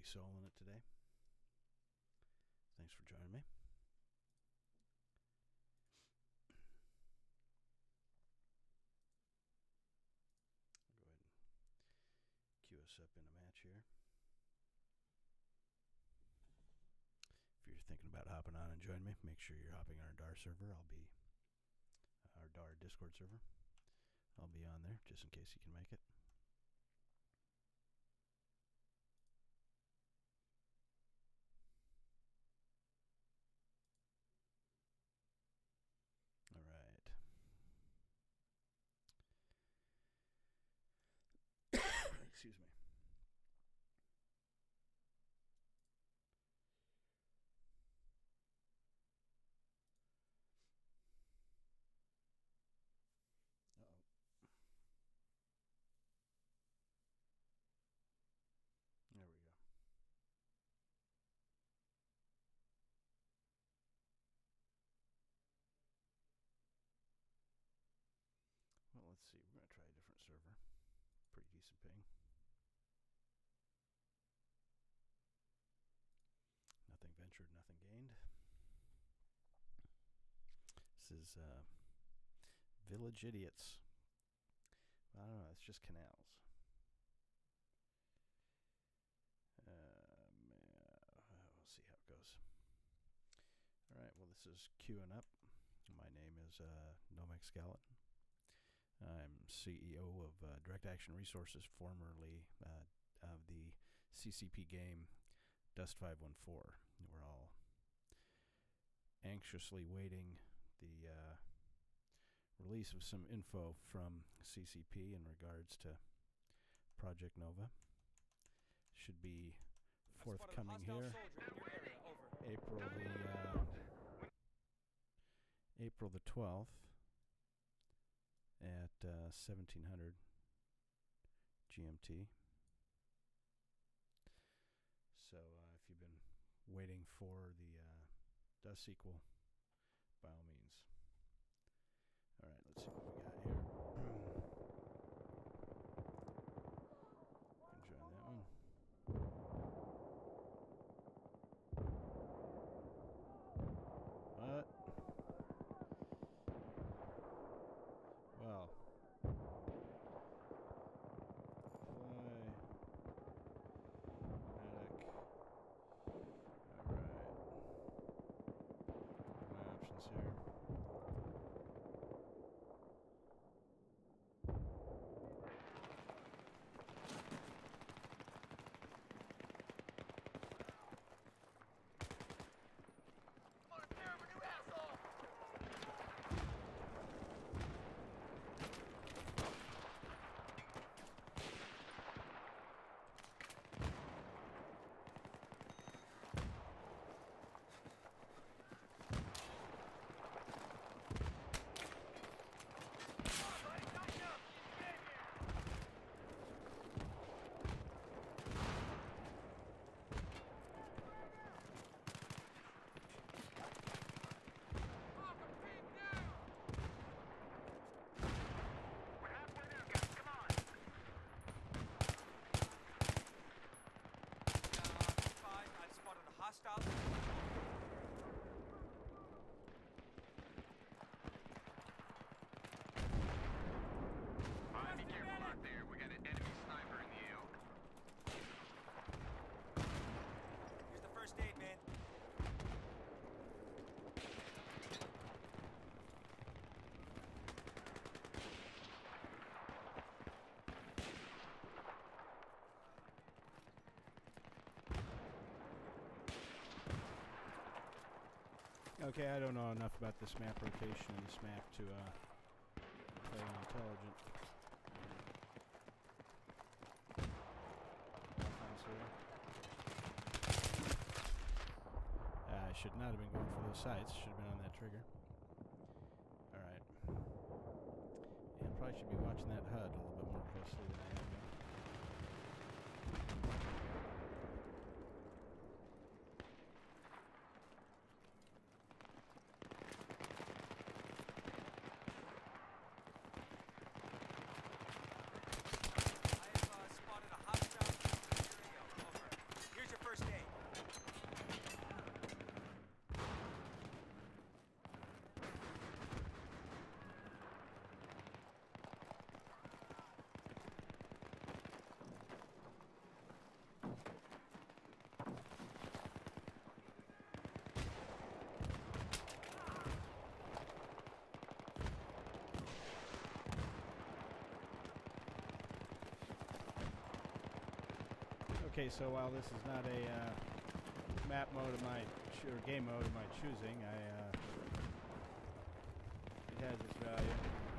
be soloing it today. Thanks for joining me. I'll go ahead and queue us up in a match here. If you're thinking about hopping on and joining me, make sure you're hopping on our DAR server. I'll be our DAR Discord server. I'll be on there just in case you can make it. All right. Excuse me. Uh-oh. There we go. Well, let's see. We're going to try a different server. Pretty decent ping. Nothing ventured, nothing gained. This is Village Idiots. Well, I don't know. It's just canals. We'll see how it goes. All right. Well, this is queuing up. My name is Nomex Skeleton. I'm CEO of Direct Action Resources, formerly of the CCP game Dust 514. We're all anxiously waiting the release of some info from CCP in regards to Project Nova. Should be forthcoming here. April the 12th at 1700 GMT. So if you've been waiting for the Dust sequel, by all means. All right, let's see what we got here. Can join that one. What? Well. Fly. Medic. Alright. What are my options here? Be careful out there. We got an enemy sniper in the AO. Here's the first aid, man. Okay, I don't know enough about this map rotation and this map to play on intelligent. I should not have been going for those sights. Should have been on that trigger. Alright. And probably should be watching that HUD a little bit more closely than I have been. I have spotted a hostile area. Over. Here's your Okay, so while this is not a map mode of my or game mode of my choosing, it has its value.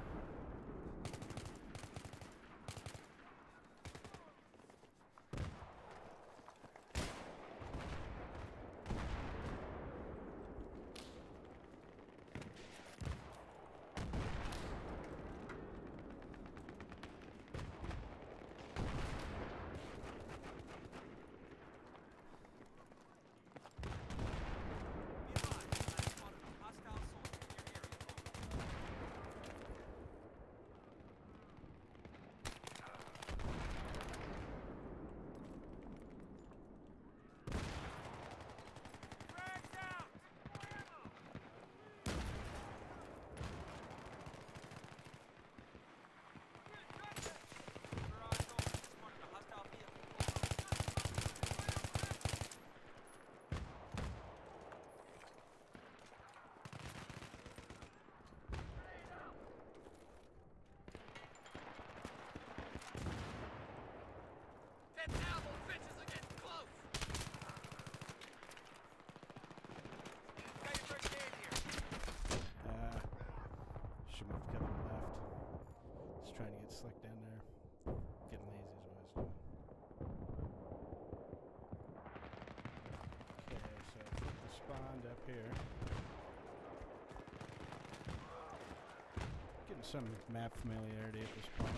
Should move to the left. Just trying to get slick down there. Getting lazy is what I was doing. Okay, so flip the spawn up here. Getting some map familiarity at this point.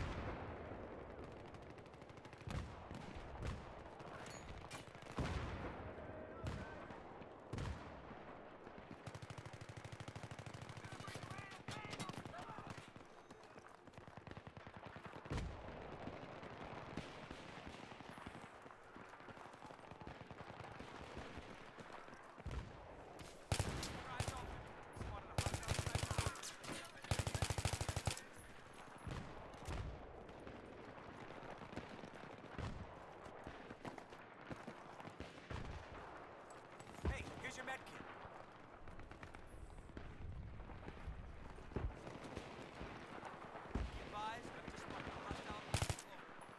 Here's your med kit. Be advised, I've just spotted a hostile vehicle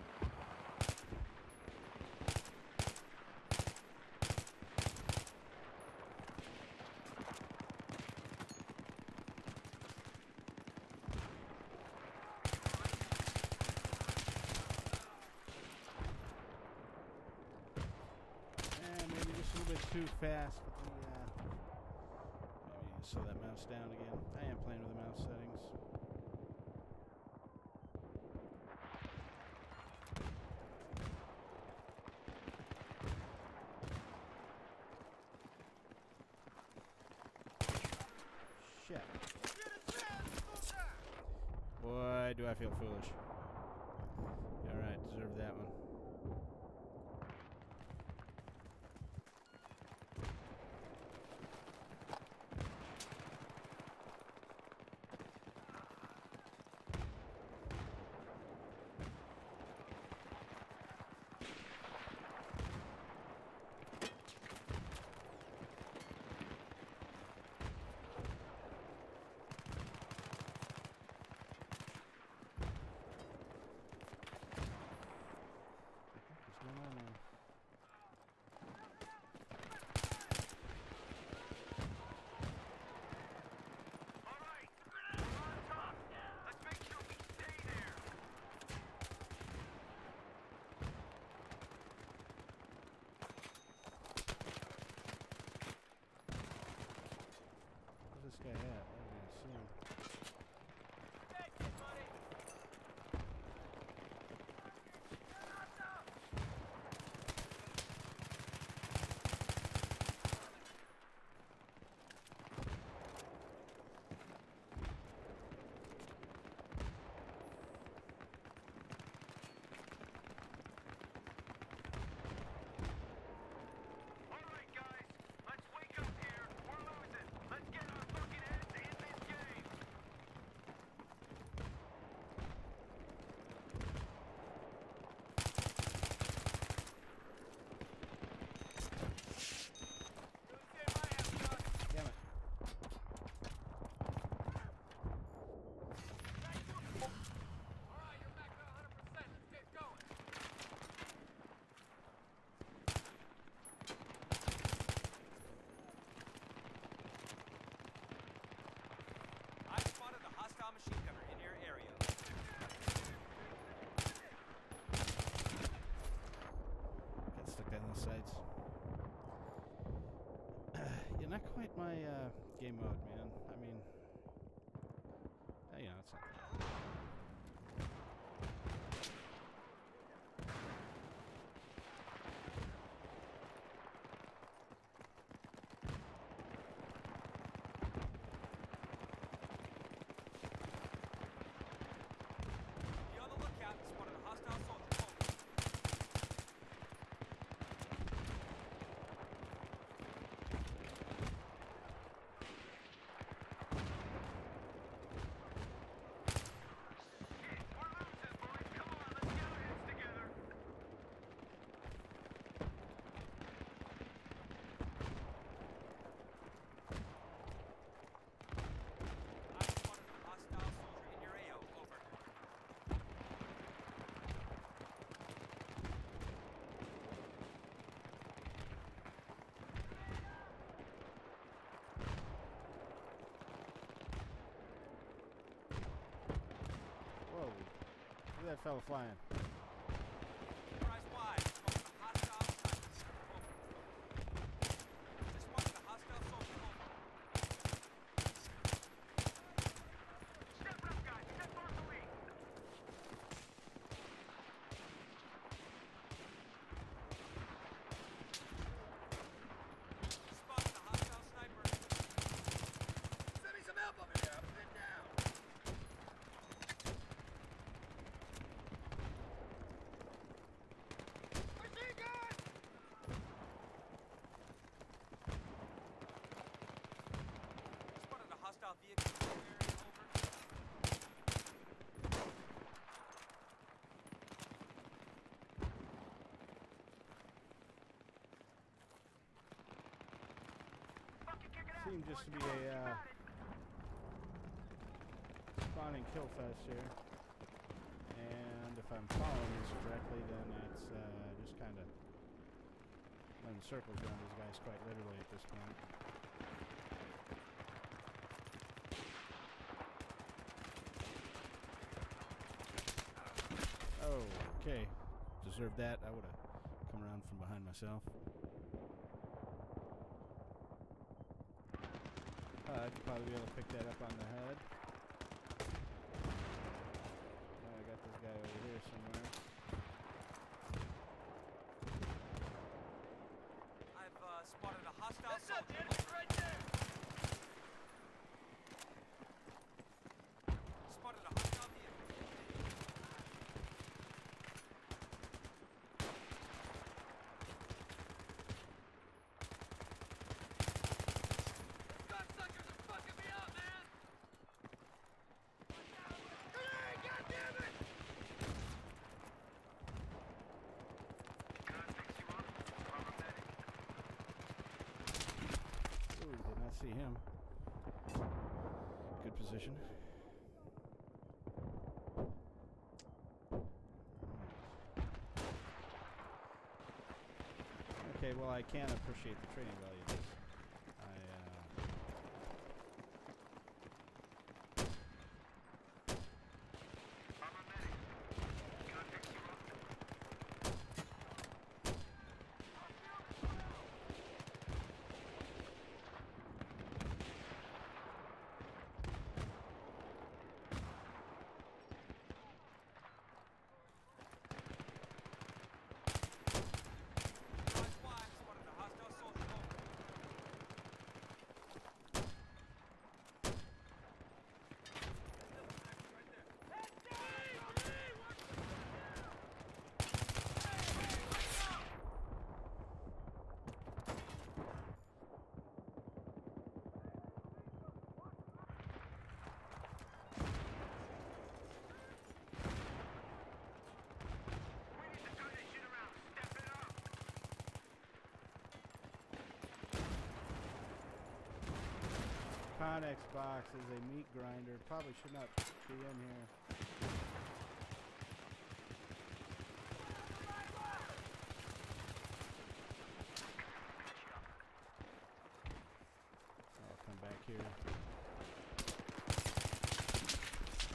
And maybe just a little bit too fast with the maybe slow that mouse down again. I am playing with the mouse settings. Shit. Boy, do I feel foolish. Alright, deserve that one. This guy at? I didn't even see him. machine gunner in your area. Get stuck down these sides. Yeah, not quite my game mode, man. I mean, you know, it's not that bad. Be on the lookout. Spotted a hostile soldier. Whoa. Look at that fella flying. Surprise wide. Spotted a hostile sniper. Just spotted a hostile soldier. Step up, guys. Step on the lead. Spotted a hostile sniper. Send me some help over here. I'm pinned down. Machine gun! Spotted a hostile vehicle in your area. Fucking kick it out. Seems just to be Come on, a you got it. spawning kill fest here. And if I'm following this correctly, then that's just kind of running circles around these guys quite literally at this point. Oh, okay. Deserved that. I would have come around from behind myself. I'd probably be able to pick that up on the head. I got this guy over here somewhere. I've spotted a hostile That's up, soldier. dude. Right there. Spotted a hostile vehicle. Cocksuckers are fucking me up, man. Grenade, goddammit! Can I fix you up? Problematic. Ooh, did not see him. Good position. Okay, well, I can appreciate the training value of this. Problematic. Can I fix you up? Surprise wide. Spotted a hostile soldier. We need to turn this shit around. Step it up. Connex box is a meat grinder. Probably should not be in here. I'll come back here.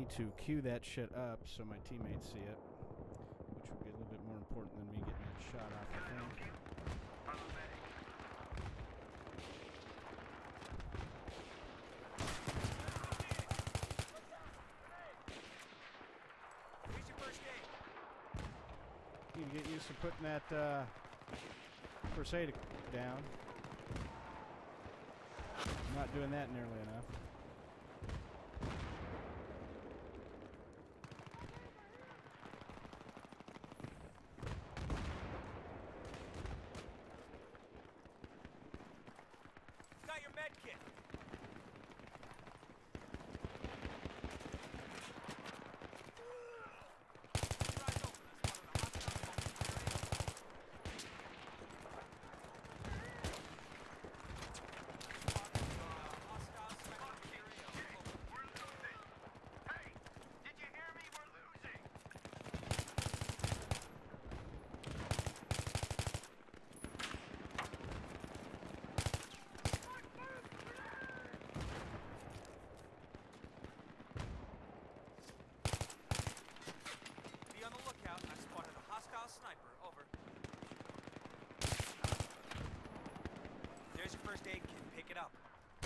need to cue that shit up so my teammates see it, which would be a little bit more important than me getting that shot off, I think. Here's your first aid. You need to get used to putting that first aid down. I'm not doing that nearly enough. Got your med kit. Be on the lookout. I spotted a hostile sniper. Over. There's your first aid kit. Pick it up.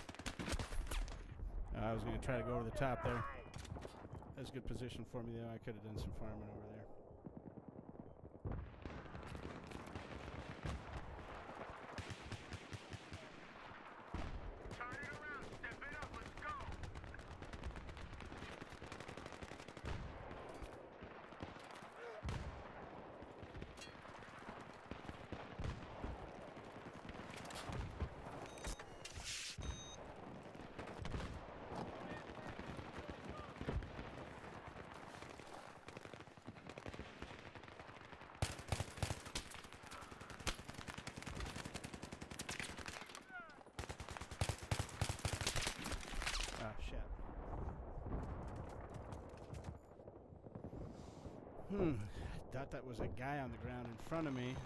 I was going to try to go over the top there. That's a good position for me, though. I could have done some farming over there. Turn it around. Step it up. Let's go. Ah, shit. I thought that was a guy on the ground in front of me.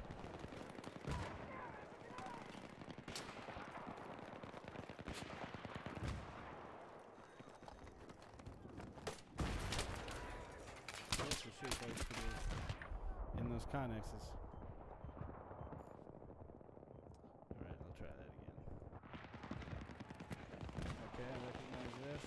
That's for sure folks to do in those connexes. Alright, I'll try that again. Okay, I recognize this.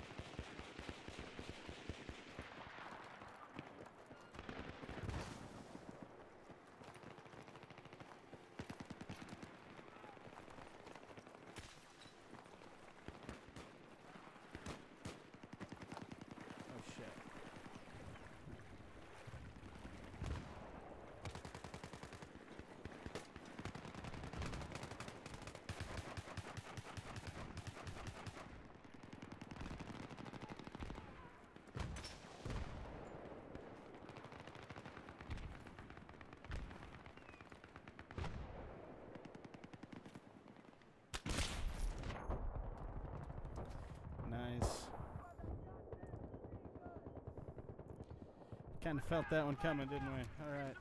Oh shit. Nice. Kind of felt that one coming, didn't we? All right.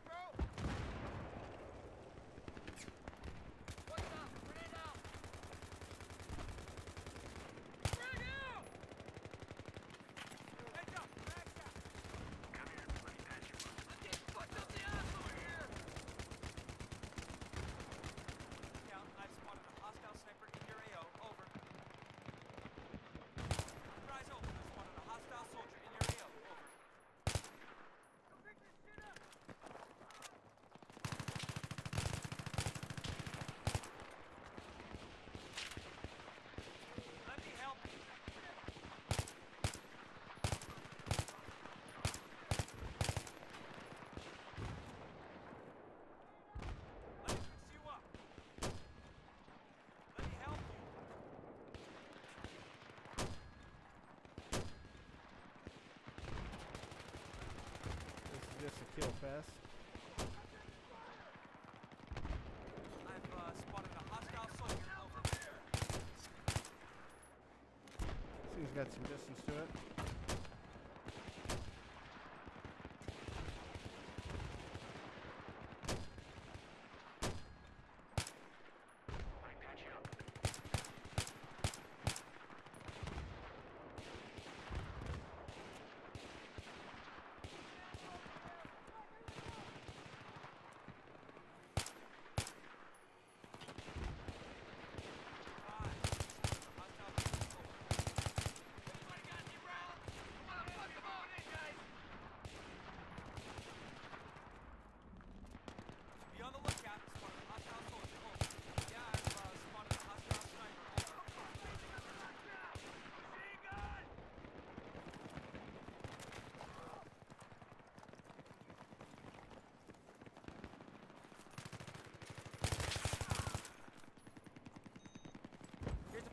Just a kill fest. I've spotted a hostile soldier. Over. Thing's got some distance to it.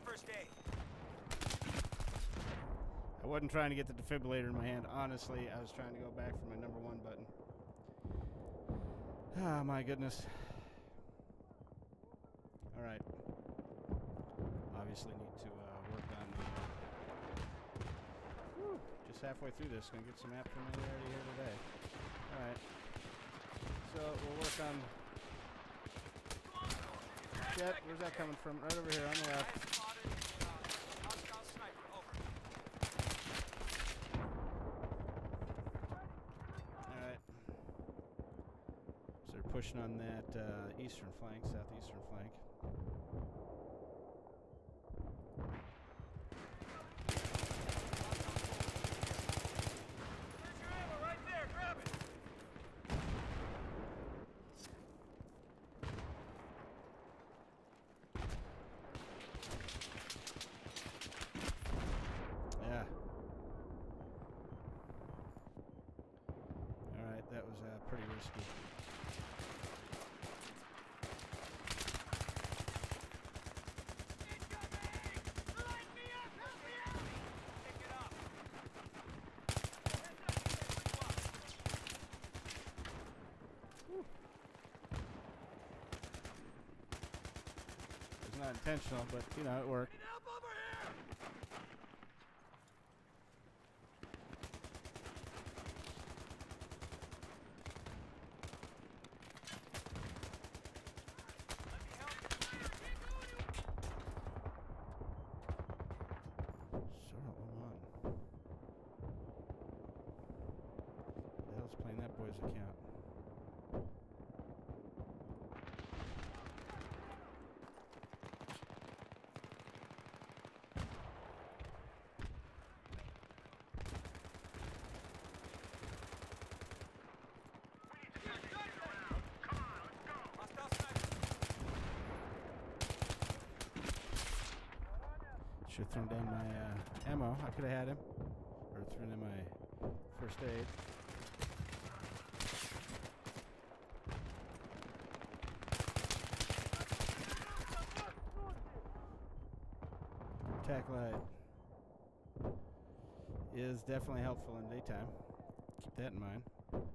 first aid. I wasn't trying to get the defibrillator in my hand. Honestly, I was trying to go back for my number 1 button. Ah, my goodness. All right. Obviously need to work on the... just halfway through this. Gonna get some app familiarity here today. All right. So we'll work on... Shit, where's that coming from? Right over here on the left. Alright. So they're pushing on that eastern flank, southeastern flank. That was pretty risky. It was not intentional, but you know, it worked. Playing that boy's account. Should have thrown down my ammo. I could have had him. Or thrown in my first aid. Tac light is definitely helpful in daytime. Keep that in mind.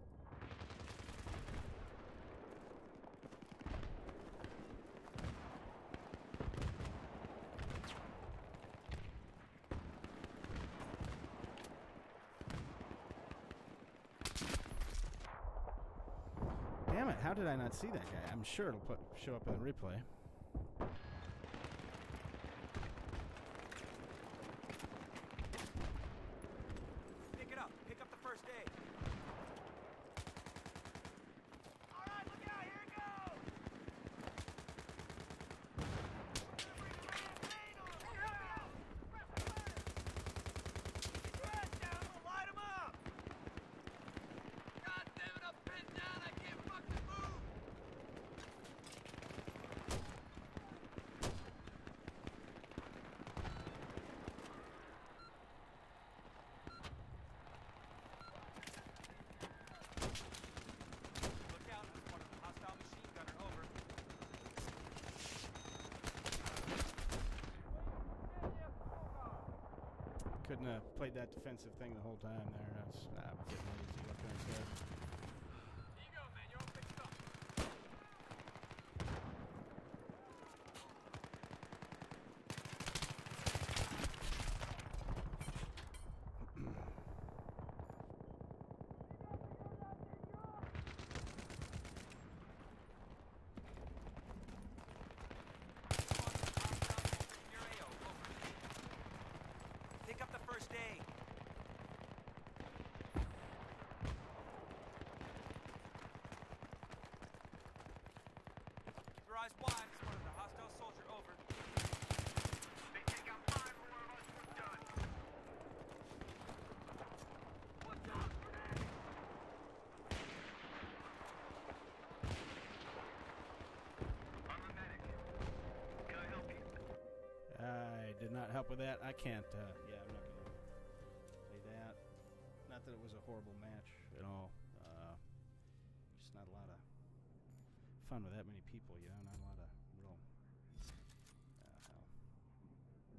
Damn it, how did I not see that guy? I'm sure it'll show up in the replay. Couldn't have played that defensive thing the whole time there. That's getting lazy up there instead. Here you go, man. You're all fixed up. Pick up the first aid. Keep your eyes wide. It's one of the hostile soldier over. They take out 5 more of us. We're done. What's up, grenade? I'm a medic. Can I help you? I did not help with that. I can't, yeah, I'm not going to play that. Not that it was a horrible match at all. Just not a lot of fun with that many people, you know, not a lot of real, hell.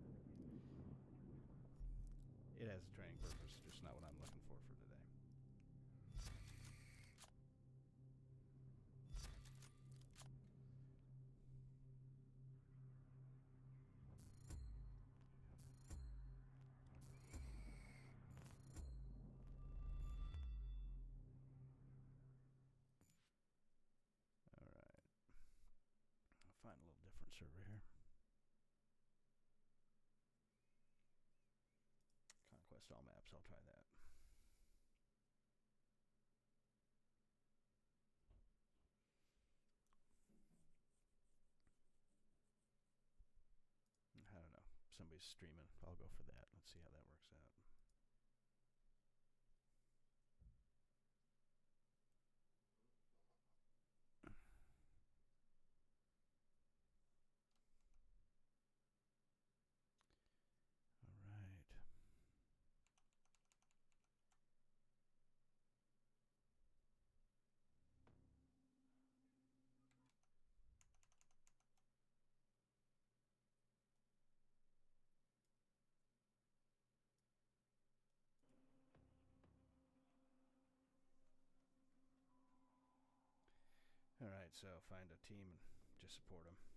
has a training purpose, just not what I'm looking for today. Alright. I'll find a little different server here. Conquest all maps, I'll try that. I don't know. Somebody's streaming. I'll go for that. Let's see how that works out. All right. All right, so find a team and just support them.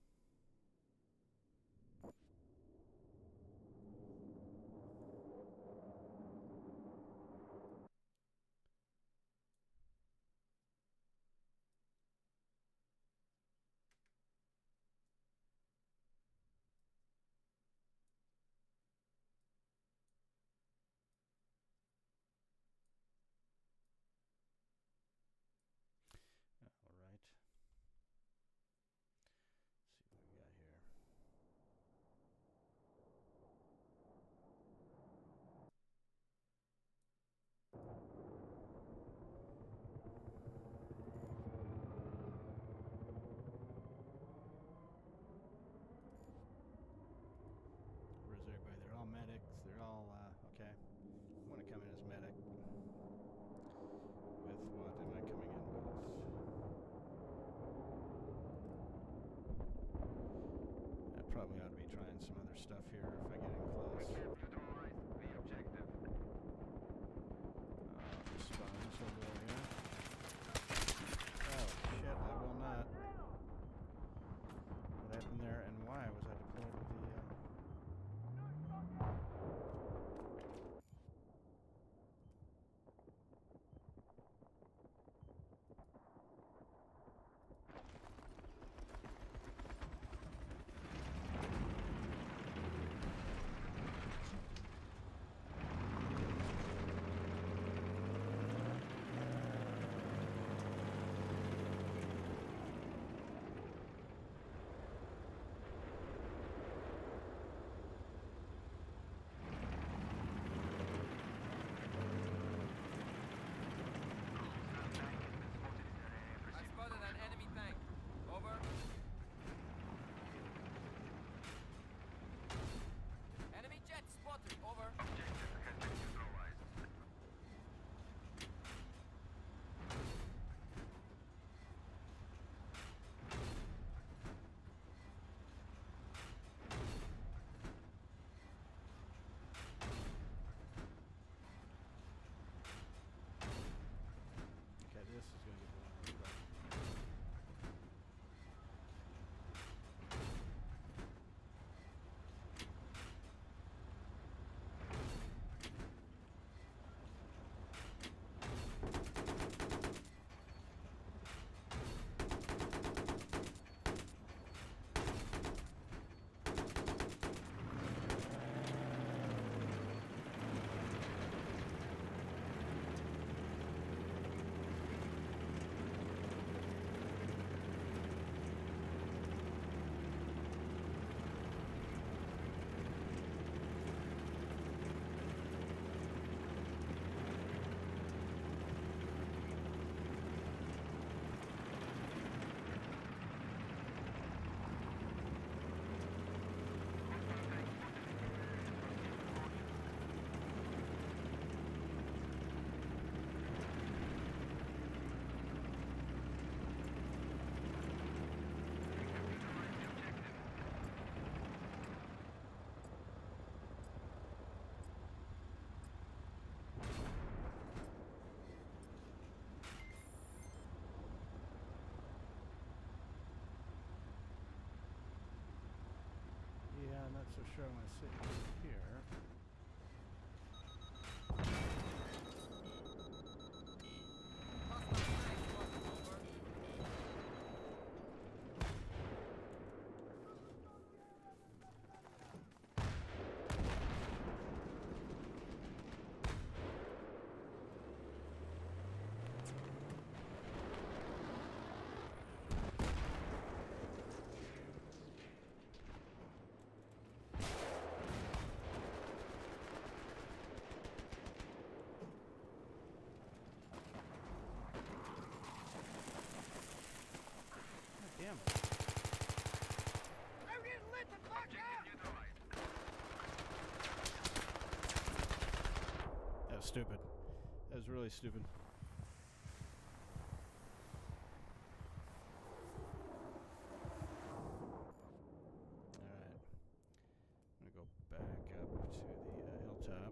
All right. Let's see what we got here. Where's everybody? They're all medics. They're all, okay. I want to come in as medic. With what am I coming in with? I probably ought to be trying some other stuff here if I get in close. Neutralize the objective. Spawns over there. Oh shit, I will not. What happened there and why was I deployed with the sure I want to sit here. Hostile tank spotted. Over. Damn it. I'm getting lit the fuck up! Neutralized. That was stupid. That was really stupid. Alright. I'm gonna go back up to the hilltop.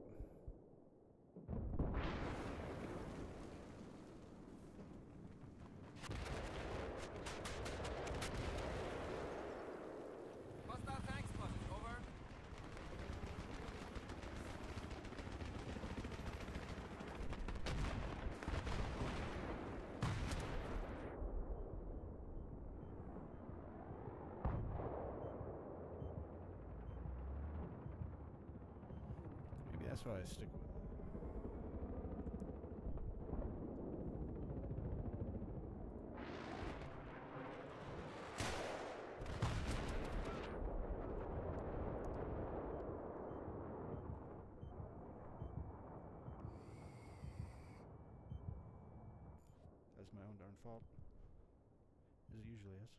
Hostile tank spotted. Over. Maybe that's why I stick with it. That's my own darn fault. As it usually is.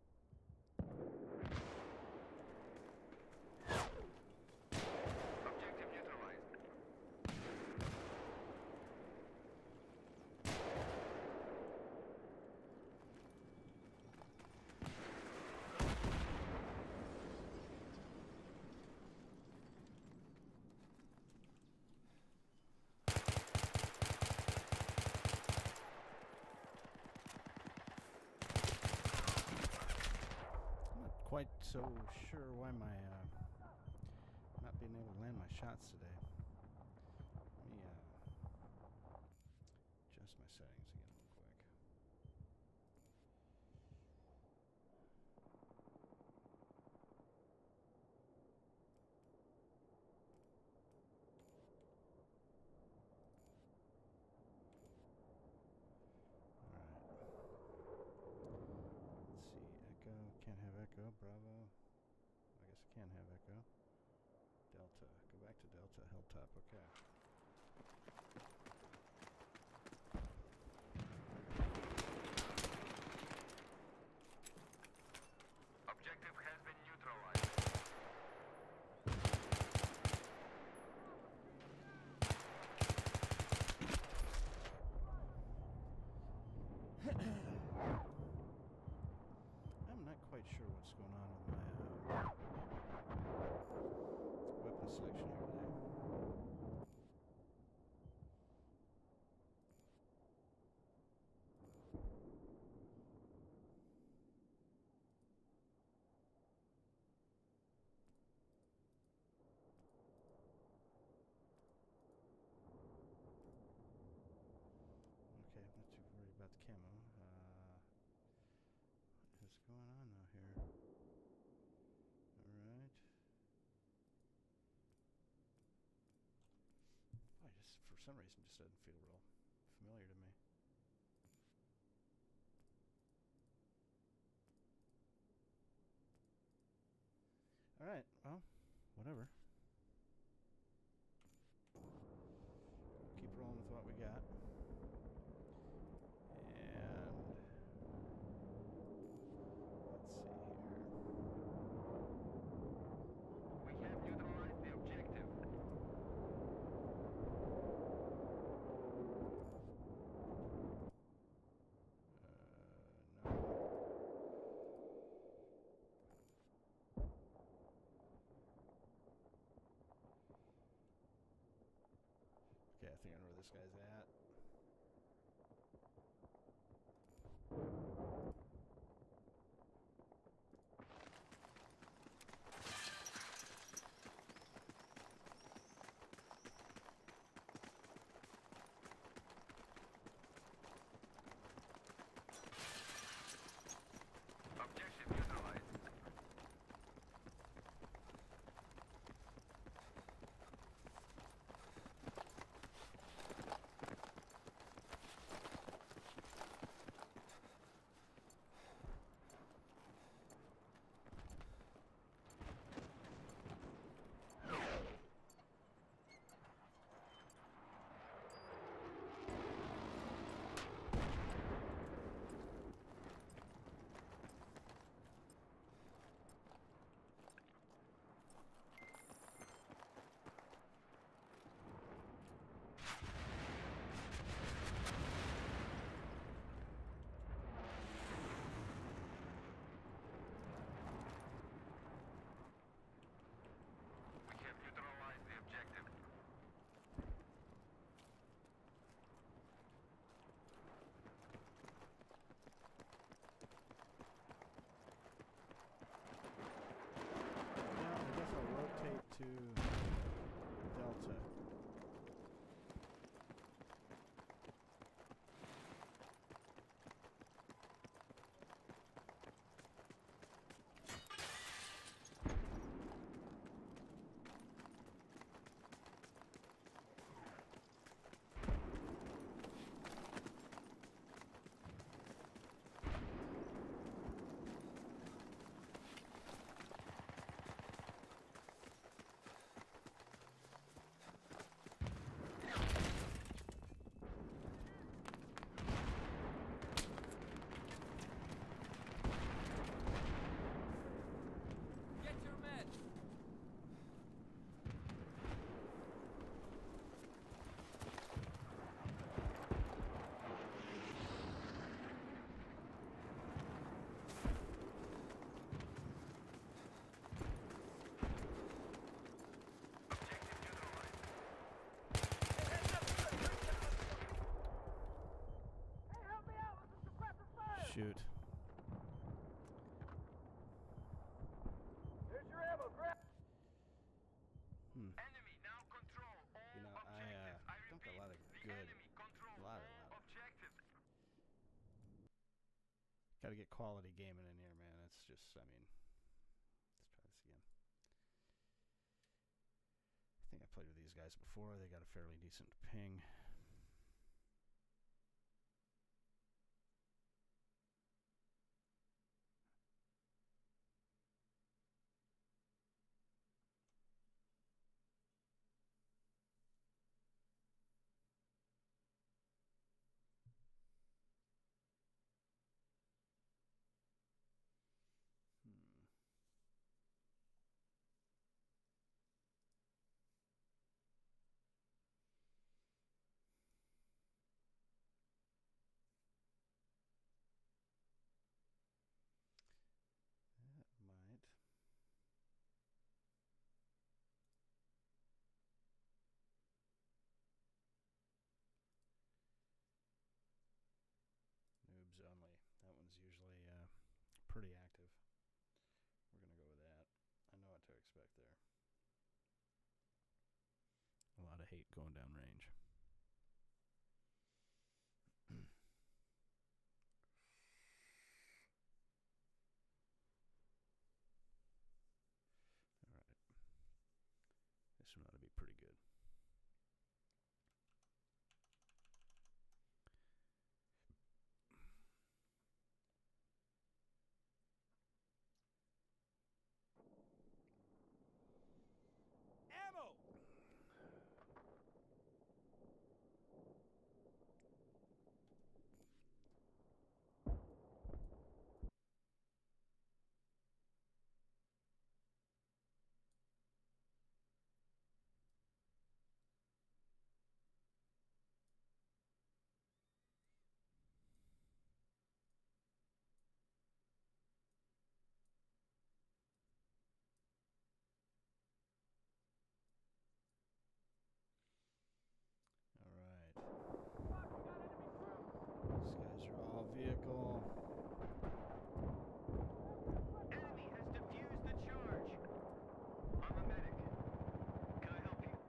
Objective neutralized. I'm not quite so sure why my not being able to land my shots today. Let me adjust my settings again real quick. Alright. Let's see. Echo. Can't have echo. Bravo. I guess I can have echo. Delta. Go back to Delta. Hilltop. Okay. Objective has been neutralized. I'm not quite sure what's going on with my weapon selection here today. Okay, I'm not too worried about the camo. What is going on now here? Alright. I just, for some reason, just doesn't feel real familiar to me. Alright, well, whatever. Keep rolling with what we got. And let's see here. We have neutralized the objective. No. Okay, I think I know where this guy's at. shoot. There's your ammo, grab. Hmm. Enemy now control all You know, objectives. I dumped a repeat, lot of the good. enemy control A lot. all objectives. Got to get quality gaming in here, man. It's just, I mean, let's try this again. I think I played with these guys before. They got a fairly decent ping. That might. Noobs only. That one's usually pretty active. We're going to go with that. I know what to expect there. A lot of hate going down range. Alright. This one ought to be pretty good. Ammo! Alright. These guys are all vehicle. Enemy has defused the charge. I'm a medic. Can I help you?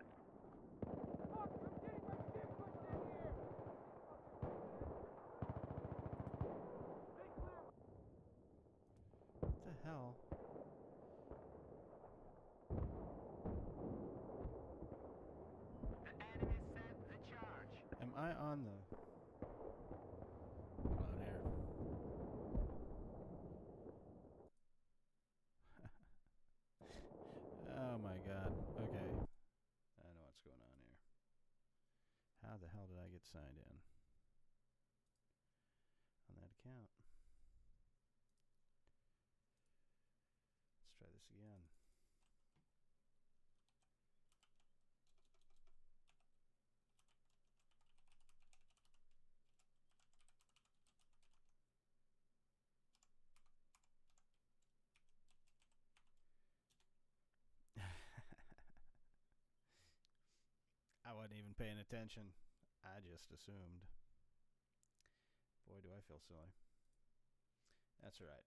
What the hell? The enemy set the charge. Am I on the... Hold on here. Oh my god. Okay. I know what's going on here. How the hell did I get signed in? On that account. Let's try this again. I wasn't even paying attention. I just assumed. Boy, do I feel silly. That's right.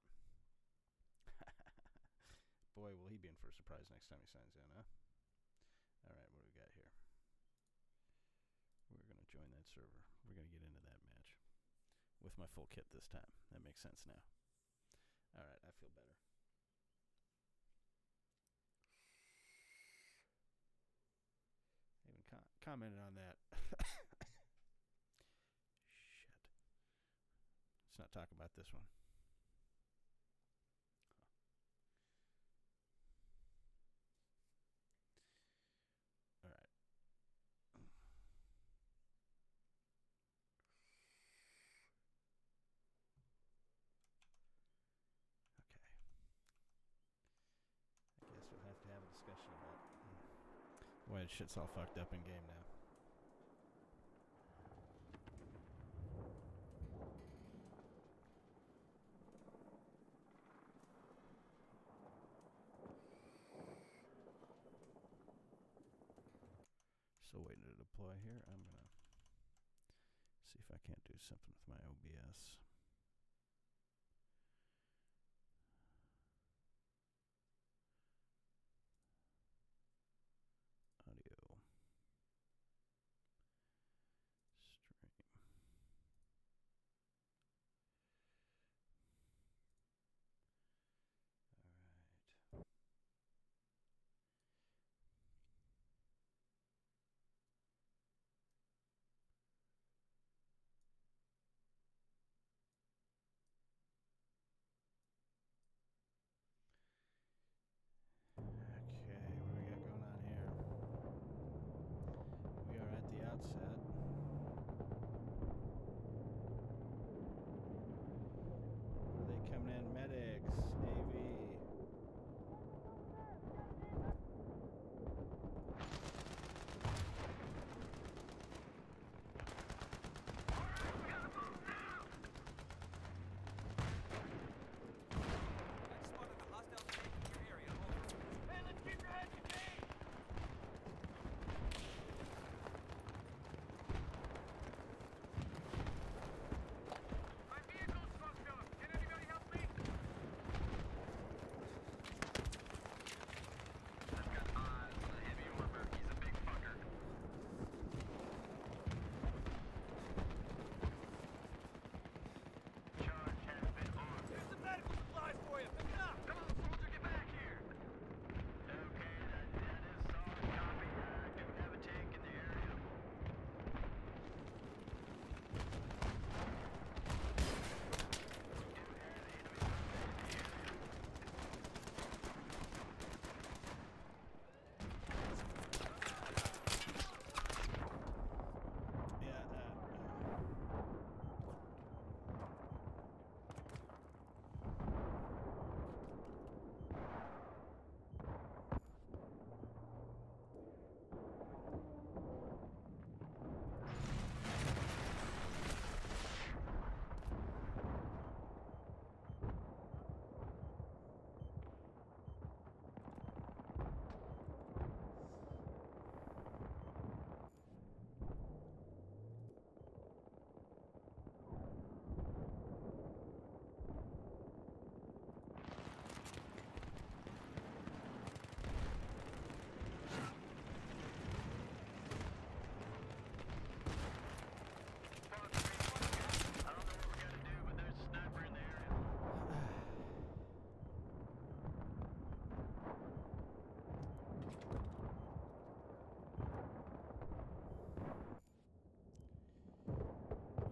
Boy, will he be in for a surprise next time he signs in, huh? Alright, what do we got here? We're going to join that server. We're going to get into that match. With my full kit this time. That makes sense now. Alright, I feel better. I even commented on that. Shit. Let's not talk about this one. Alright. Okay. I guess we'll have to have a discussion about why shit's all fucked up in game now. Still waiting to deploy here. I'm gonna see if I can't do something with my OBS.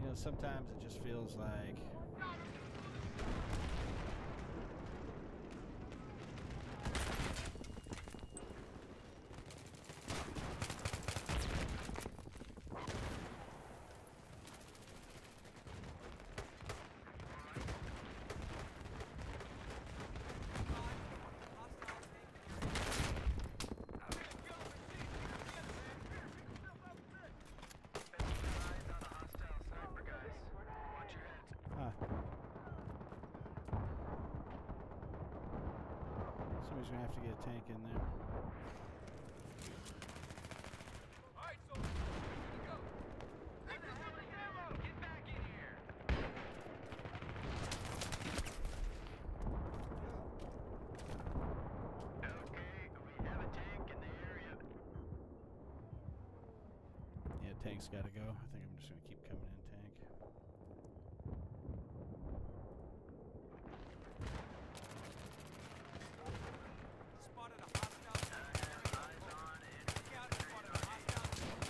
know, sometimes it just feels like somebody's gonna have to get a tank in there. Alright, so here we go. Get back in here. Okay, we have a tank in the area. Yeah, tank's gotta go. I think I'm just gonna keep coming in tank. Spotted a hostile tank. Eyes on enemy. Scout spotted a hostile tank.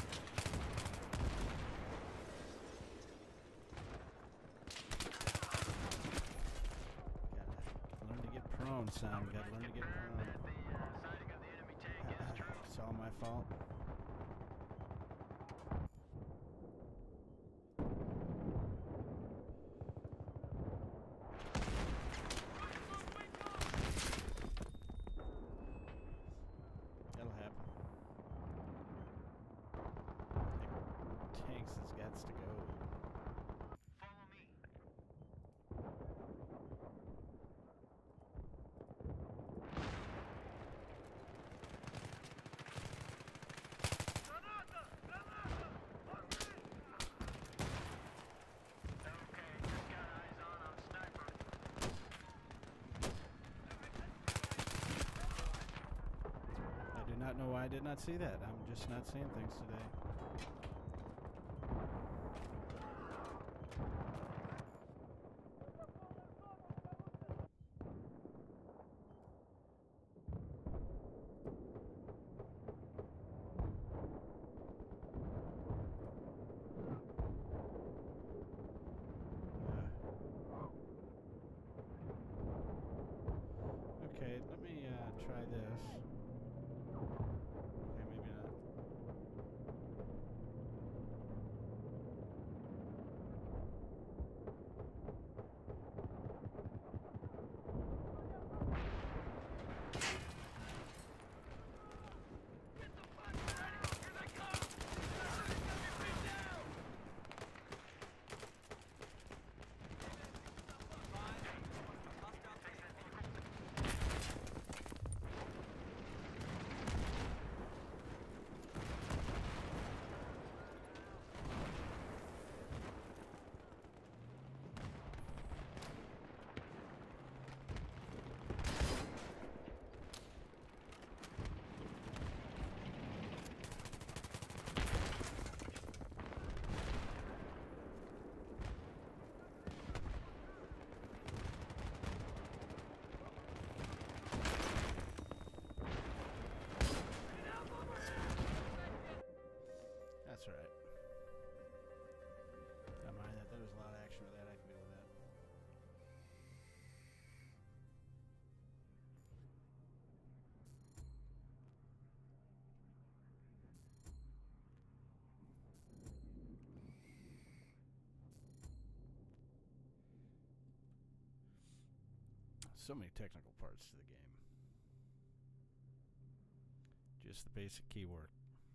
Gotta learn to get prone, son. Gotta learn to get prone. That the sighting of the enemy tank is true. It's all my fault. That'll happen. Tanks has got to go. Follow me. Okay, just got eyes on sniper. I do not know why I did not see that. I'm just not seeing things today. Okay, let me try this. Okay, maybe not. That's all right. Don't mind that. There was a lot of action with that. I can deal with that. So many technical parts to the game. Just the basic keyword.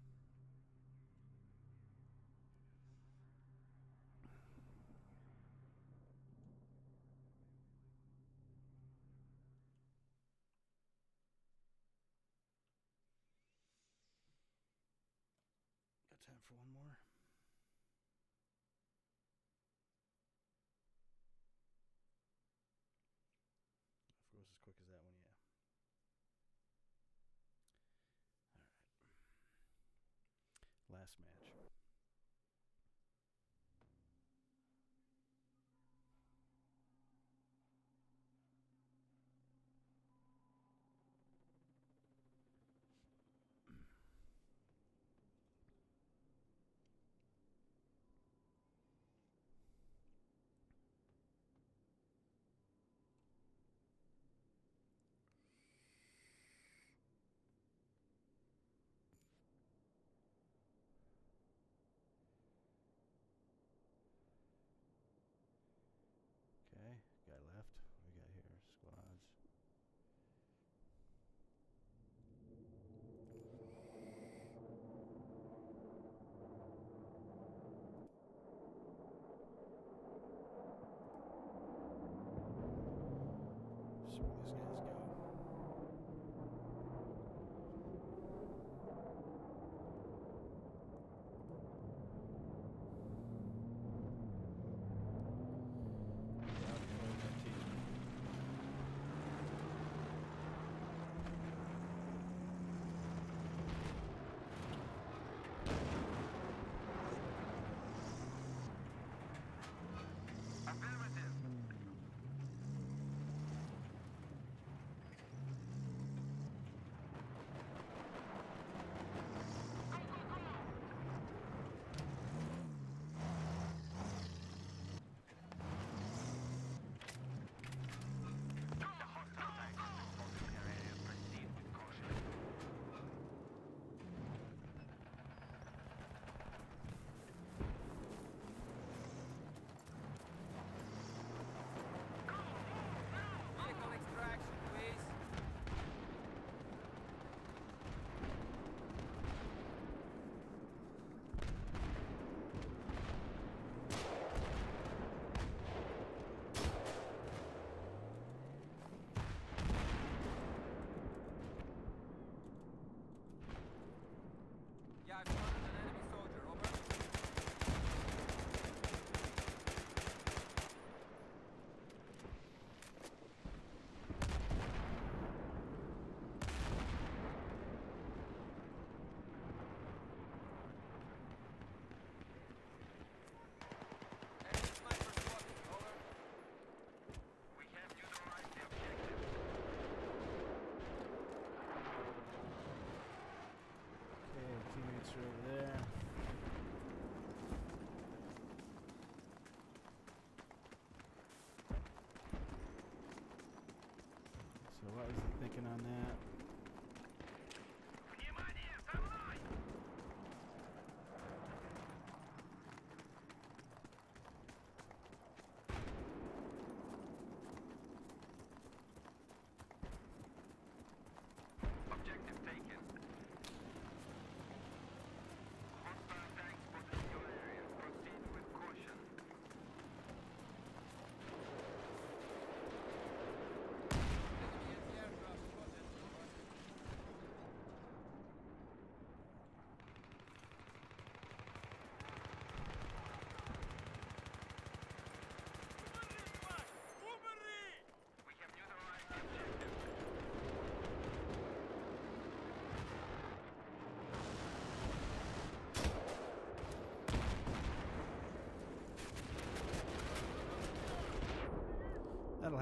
Got time for one more? If it goes as quick as that one, yeah. Alright. Last match.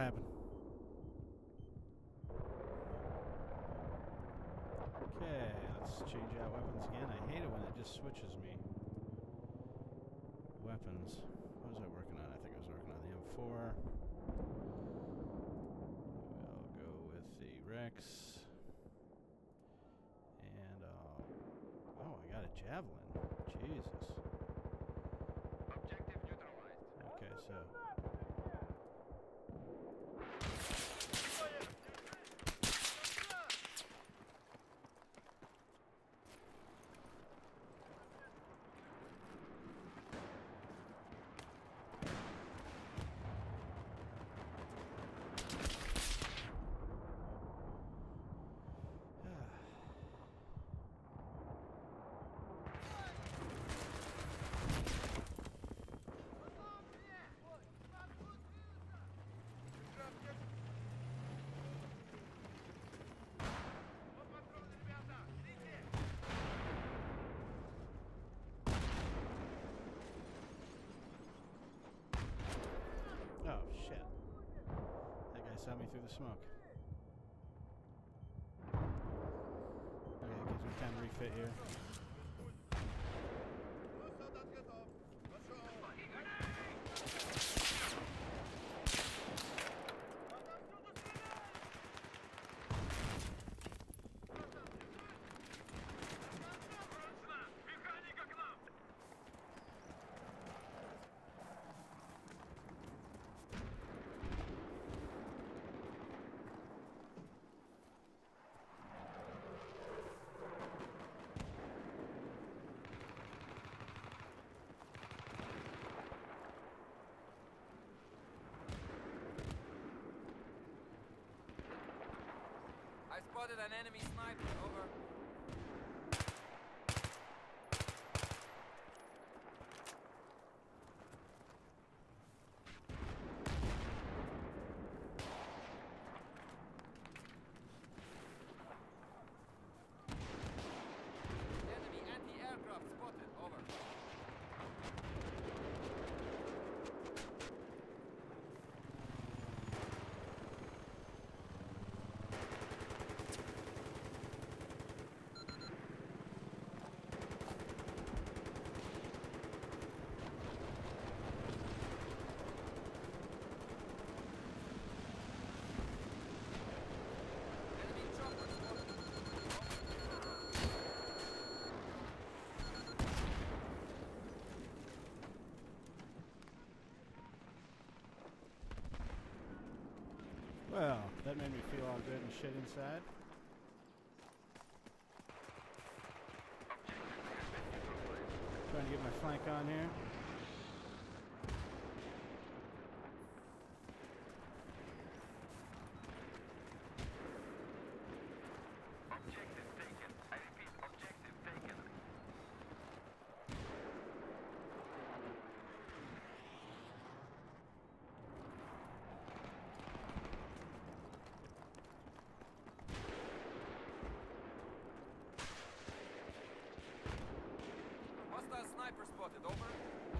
happened? Okay, let's change out weapons again. I hate it when it just switches me. Weapons. What was I working on? I think I was working on the M4. I'll go with the Rex. And, oh, I got a javelin. Jesus. Objective neutralized. Okay, so... Oh, shit. That guy saw me through the smoke. Okay, it gives me time to refit here. I spotted an enemy sniper. Over. Enemy anti-aircraft spotted. Over. Enemy chopper spotted. Well, that made me feel all good and shit inside. Trying to get my flank on here. Objective taken. I repeat, objective taken. Hostile sniper spotted. Over.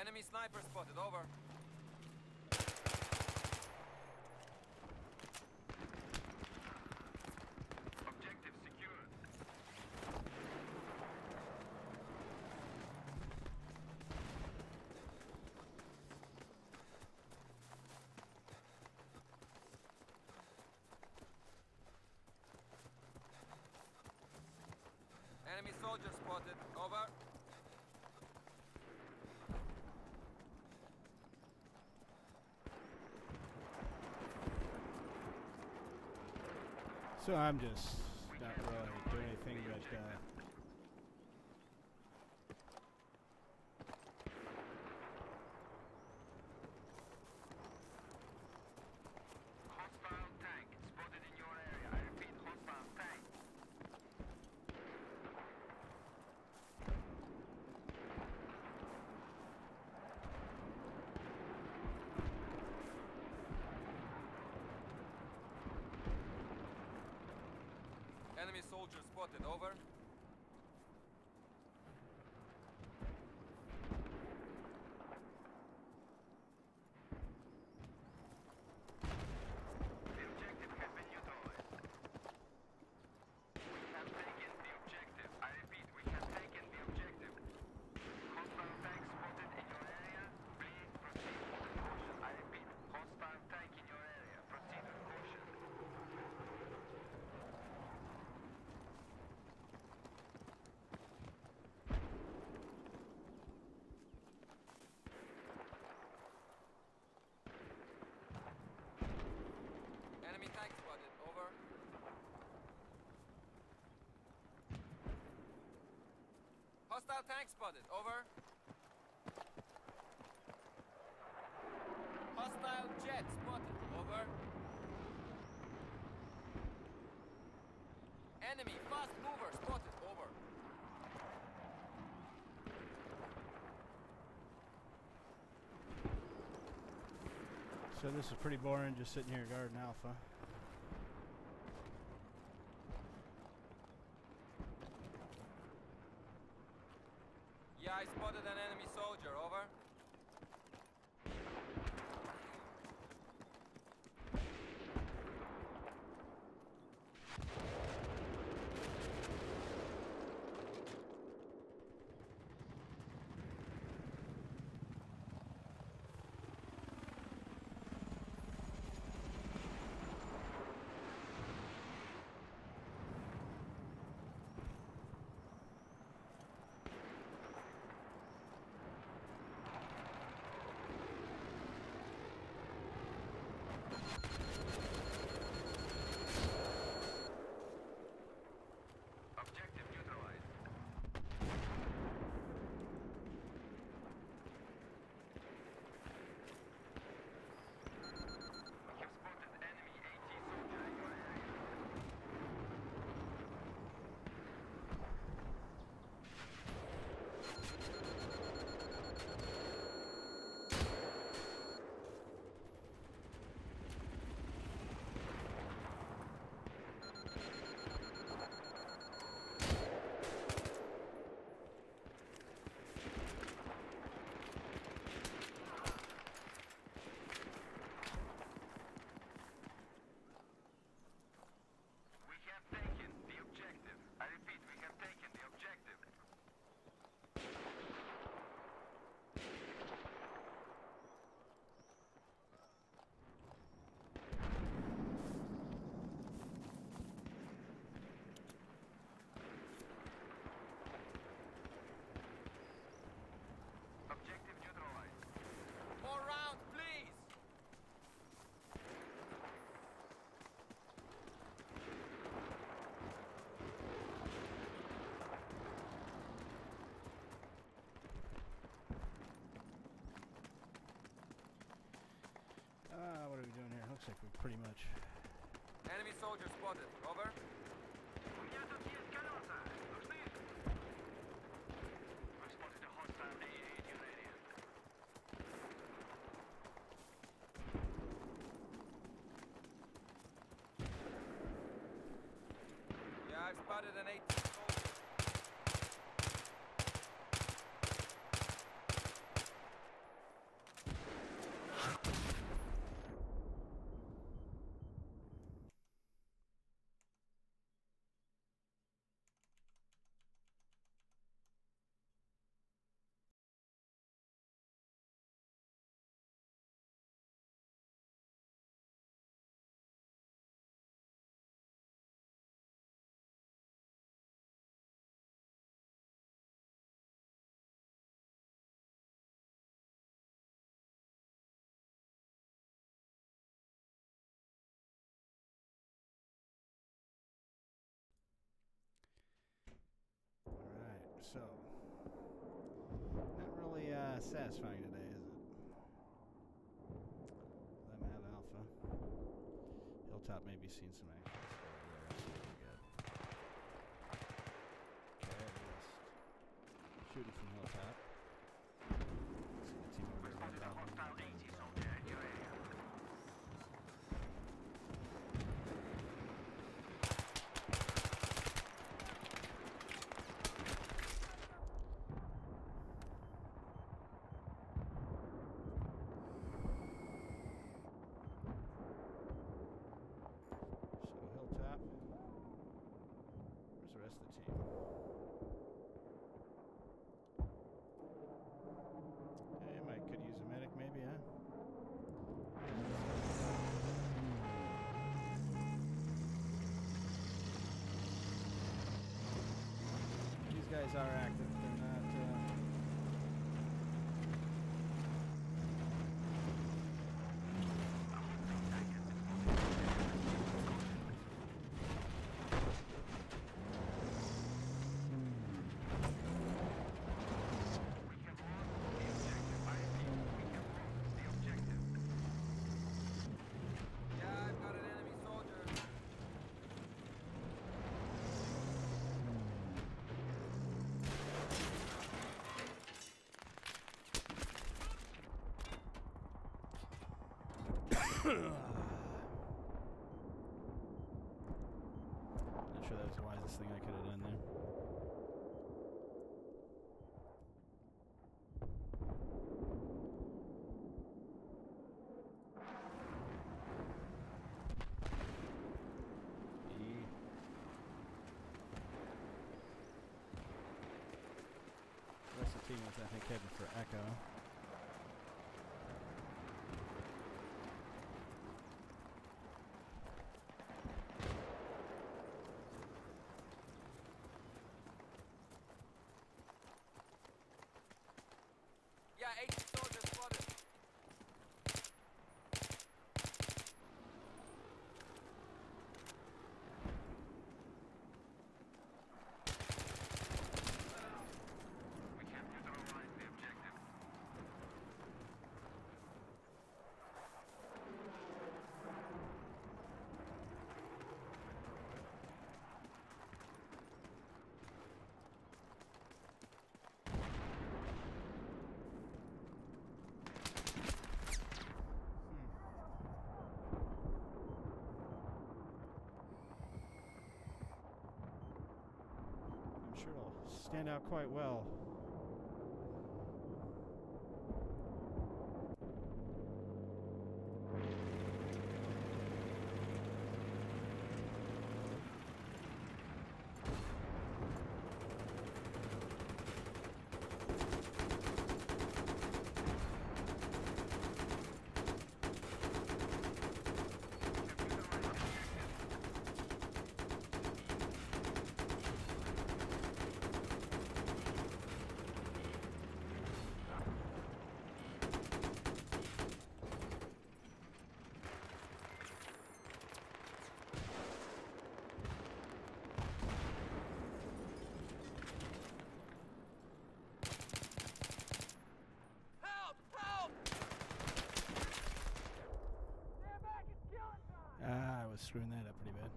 Enemy sniper spotted. Over. Objective secured. Enemy soldier spotted. Over. So I'm just not really doing anything but Hostile tank spotted in your area. I repeat, hostile tank. Enemy soldier spotted. Over. The objective has been neutralized. We have taken the objective. I repeat, we have taken the objective. Hostile tank spotted in your area. Please proceed with caution. I repeat, hostile tank in your area. Proceed with caution. Enemy tank spotted. Over. Hostile tank spotted. Over. Hostile jet spotted. Over. Enemy fast mover spotted. Over. so this is pretty boring, just sitting here guarding Alpha. Yeah, I spotted an enemy soldier. Over. Objective neutralized. We have spotted enemy AT soldier in your area. We have taken the objective. I repeat, we have taken the objective. Objective neutralized. More rounds, please. What are we doing here? Looks like we pretty much. Enemy soldier spotted. Over. У меня тут есть колеса. Нужны? We spotted a hostile AA in your area. Yeah, I've spotted an 18 soldier. 18 satisfying today, is it? Let me have alpha. Hilltop may be seeing some action. They're absolutely good. Okay, just shooting from Hilltop. See the team over there. Spotted a hostile 80 soldier in your area. So Hilltop. Where's the rest of the team? Hey, Mike could use a medic maybe, huh? These guys are active. They're not. We have lost the objective. I repeat, we have lost the objective. Yeah, I've got an enemy soldier. Not sure that was the wisest thing I could have done there. The rest of the team is, I think, heading for Echo. Yeah, 80 soldiers spotted. We have neutralized the objective. I'm sure it'll stand out quite well. Help! Help! Stand back, it's killing time! Ah, I was screwing that up pretty bad.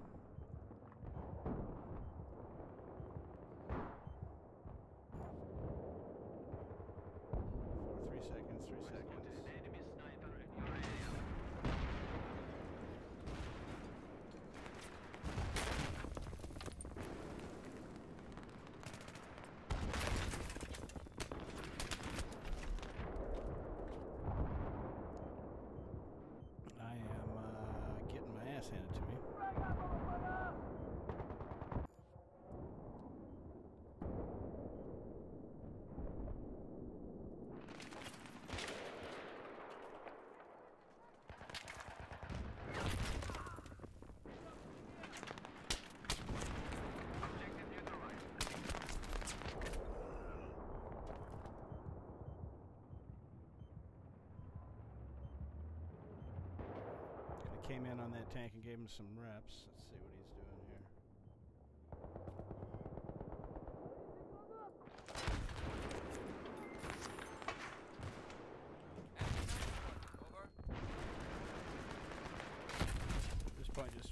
3 seconds, 3 seconds. Spotted an enemy sniper in your area. I am getting my ass handed to me. Objective neutralized. Kinda came in on that tank and gave him some reps. Let's see what he's doing here.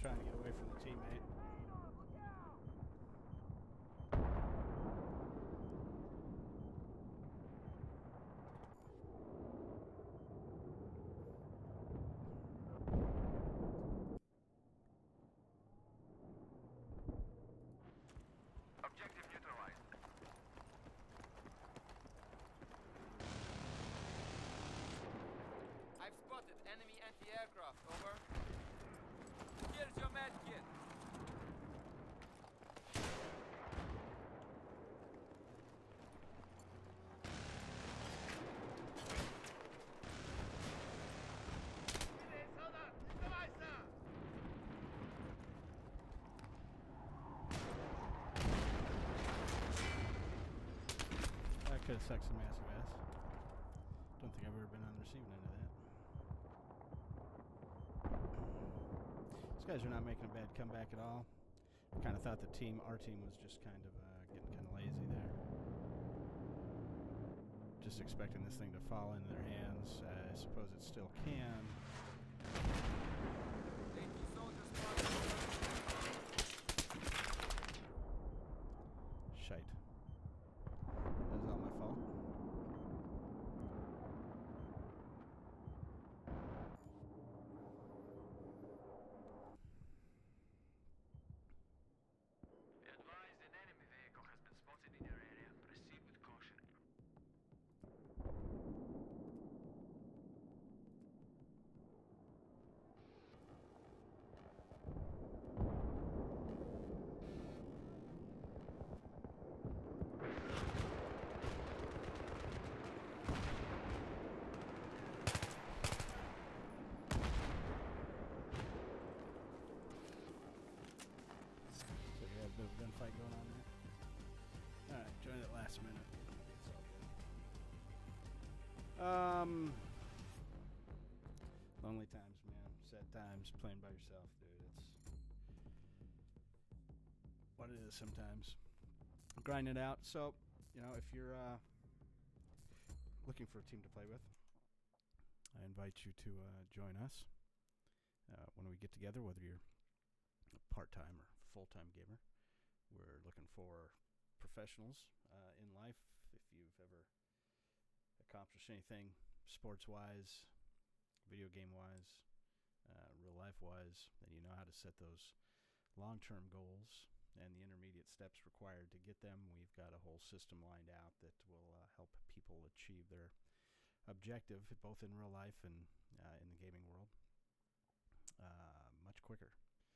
trying to get away from the teammate. Objective neutralized. I've spotted enemy anti-aircraft. Over. Here's your med kit. That could have sucked some massive ass. Don't think I've ever been on the receiving end of that. These guys are not making a bad comeback at all. I kind of thought our team was just kind of getting kind of lazy there. Just expecting this thing to fall into their hands. I suppose it still can. 80 soldiers spotted. Shite. That was all my fault. Be advised, an enemy vehicle has been spotted in your area. Proceed with caution. So we have a bit of a gunfight going on there. Alright, joined it last minute. It's all good. Lonely times, man. Sad times playing by yourself, dude. It's what it is sometimes. Grind it out. So, you know, if you're looking for a team to play with, I invite you to join us when we get together, whether you're a part-time or full-time gamer. We're looking for professionals in life. If you've ever accomplished anything sports-wise, video game-wise, real life-wise, then you know how to set those long-term goals and the intermediate steps required to get them. We've got a whole system lined out that will help people achieve their objective, both in real life and in the gaming world, much quicker.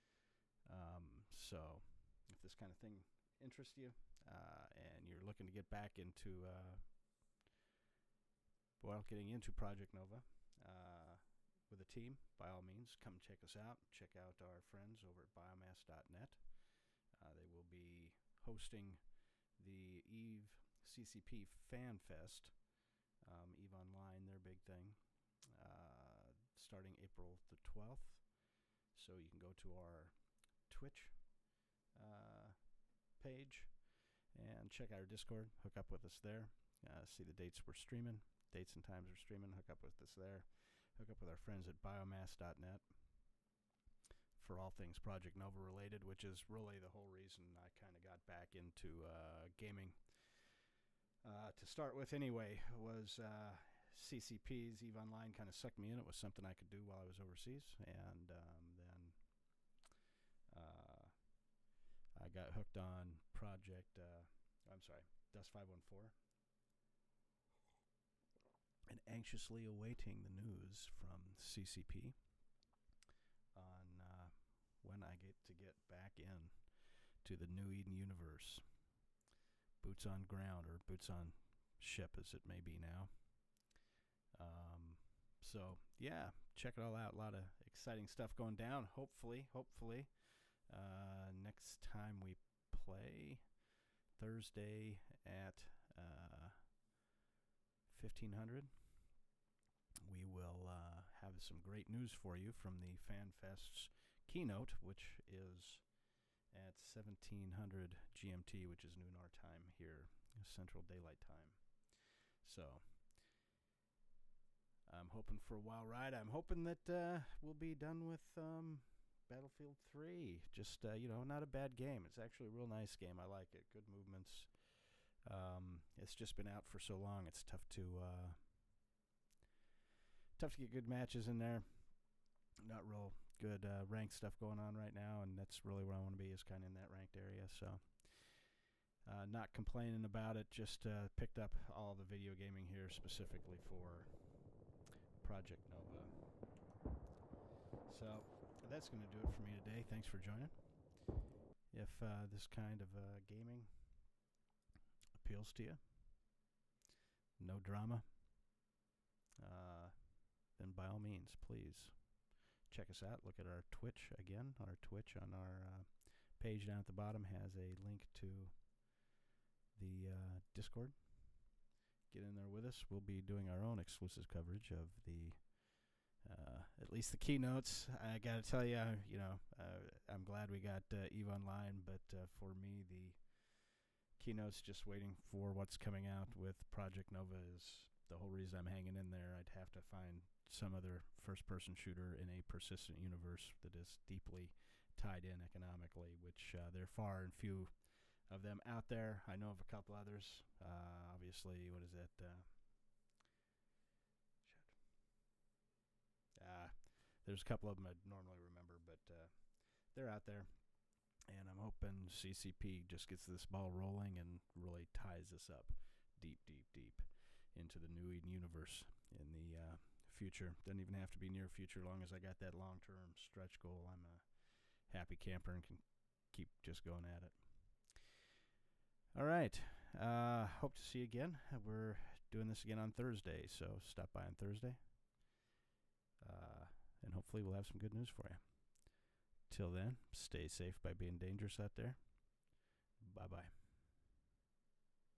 So if this kind of thing interests you and you're looking to get back into getting into Project Nova with a team, by all means, come check us out. Check out our friends over at biomass.net. They will be hosting the EVE CCP Fan Fest, EVE Online, their big thing, starting April the 12th. So you can go to our Twitch page and check out our Discord. Hook up with us there. See the dates we're streaming, dates and times we're streaming. Hook up with us there. Hook up with our friends at biomass.net for all things Project Nova related, which is really the whole reason I kind of got back into gaming. To start with anyway, was CCP's EVE Online kind of sucked me in. It was something I could do while I was overseas, and then I got hooked on Dust 514, and anxiously awaiting the news from CCP on when I get to get back in to the New Eden universe. Boots on ground, or boots on ship as it may be now. So yeah, check it all out. A lot of exciting stuff going down. Hopefully, next time we play, Thursday at 1500, we will have some great news for you from the FanFest's keynote, which is at 1700 GMT, which is noon our time here, Central Daylight Time. So I'm hoping for a wild ride. I'm hoping that we'll be done with Battlefield 3. Just, not a bad game. It's actually a real nice game. I like it. Good movements. It's just been out for so long. It's tough to get good matches in there. Not real good ranked stuff going on right now, and that's really where I want to be, is kind of in that ranked area. So not complaining about it. Just picked up all the video gaming here specifically for Project Nova. So that's going to do it for me today. Thanks for joining. If this kind of gaming appeals to you, no drama, then by all means, please check us out. Look at our Twitch again. Our Twitch on our page down at the bottom has a link to the Discord. Get in there with us. We'll be doing our own exclusive coverage of the at least the keynotes. I got to tell you, I'm glad we got EVE Online, but for me, the keynotes, just waiting for what's coming out with Project Nova, is the whole reason I'm hanging in there. I'd have to find some other first-person shooter in a persistent universe that is deeply tied in economically, which there are far and few of them out there. I know of a couple others. Obviously, what is it? There's a couple of them I'd normally remember, but they're out there. And I'm hoping CCP just gets this ball rolling and really ties this up deep, deep, deep into the New Eden universe in the future. Doesn't even have to be near future. As long as I got that long-term stretch goal, I'm a happy camper and can keep just going at it. All right. Hope to see you again. We're doing this again on Thursday, so stop by on Thursday. And hopefully we'll have some good news for you. Till then, stay safe by being dangerous out there. Bye-bye.